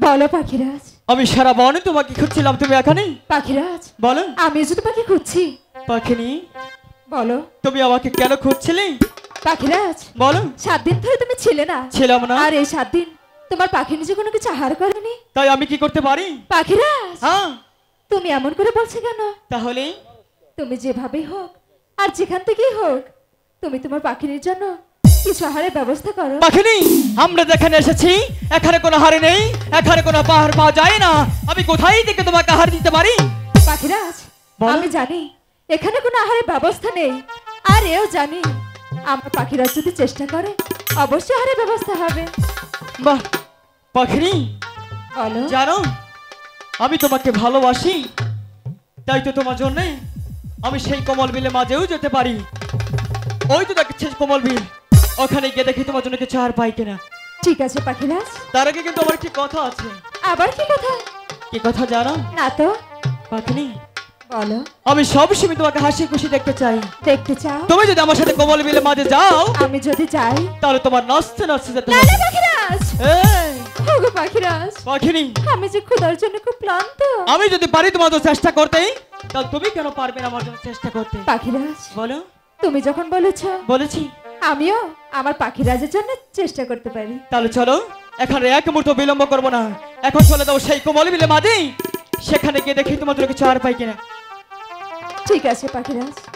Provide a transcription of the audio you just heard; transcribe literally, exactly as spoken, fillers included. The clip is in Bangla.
বলো পাখিরাজ। আমি সারা বনে তোমাকে খুঁজছিলাম, তুমি এখানে? পাখিরাজ বলো। আমি যে তোমাকে খুঁজছি। পাখিনি বলো তুমি আমাকে কেন খুঁজছিলে? পাখিরাজ বলো। সাত দিন ধরে তুমি ছিলে না। ছিলাম না। আর এই সাত দিন তোমার পাখি নিজে কোনো কিছু আহার করেনি। তাই আমি কি করতে পারি? পাখিরাজ হ্যাঁ তুমি এমন করে বলছো কেন? তাহলে তুমি যেভাবেই হোক আর যেখান থেকেই হোক তুমি তোমার পাখির জন্য কিছু আহারের ব্যবস্থা করো। পাখিনি আমরা যেখানে এসেছি এখানে কোনো হাড়ি নেই, এখানে কোনো পাহাড় পাওয়া যায় না। আমি কোথায় থেকে তোমাকে আহার দিতে পারি? পাখিরাজ আমি জানি এখানে কোনো আহারের ব্যবস্থা নেই, আর এও জানি আমার পাখিরাজ যদি চেষ্টা করে অবশ্যই আহারের ব্যবস্থা হবে। বাহ পাখিনি বলো। জানো আমি তোমাকে ভালোবাসি, তাই তো তোমার জন্য আমি সেই কমল বিলে মাঝেও যেতে পারি। ওই তো দেখছি কমল বিল, ওখানে গিয়ে দেখি তোমার জন্য কিছু আর পাই কিনা। ঠিক আছে পাখিরাজ। তার আগে কিন্তু আমার একটি কথা আছে। আবার কি কথা? কি কথা জানো? না তো। পাখিনি বলো। আমি সবসময় তোমাকে হাসি খুশি দেখতে চাই। দেখতে চাও? তুমি যদি আমার সাথে কমল বিলে মাঝে যাও, আমি যদি যাই তাহলে তোমার নাচতে নাচতে যেতে না হবে। না পাখিরাজ। এই ওগো পাখিরাজ পাখিনি আমি যে ক্ষুধার জন্য খুব ক্লান্ত। আমি যদি পারি তোমার জন্য চেষ্টা করতে, তাহলে তুমি কেন পারবে না আমার জন্য চেষ্টা করতে? পাখিরাজ বলো। তুমি যখন বলেছো বলেছি আমিও আমার পাখিরাজের জন্য চেষ্টা করতে পারি। তাহলে চলো এখানে এক মুহূর্ত বিলম্ব করবো না, এখন চলে দাও সেই কোমল বিলে মাঝে, সেখানে গিয়ে দেখি তোমার জন্য কিছু আর পাই কিনা। ঠিক আছে পাখিরাজ।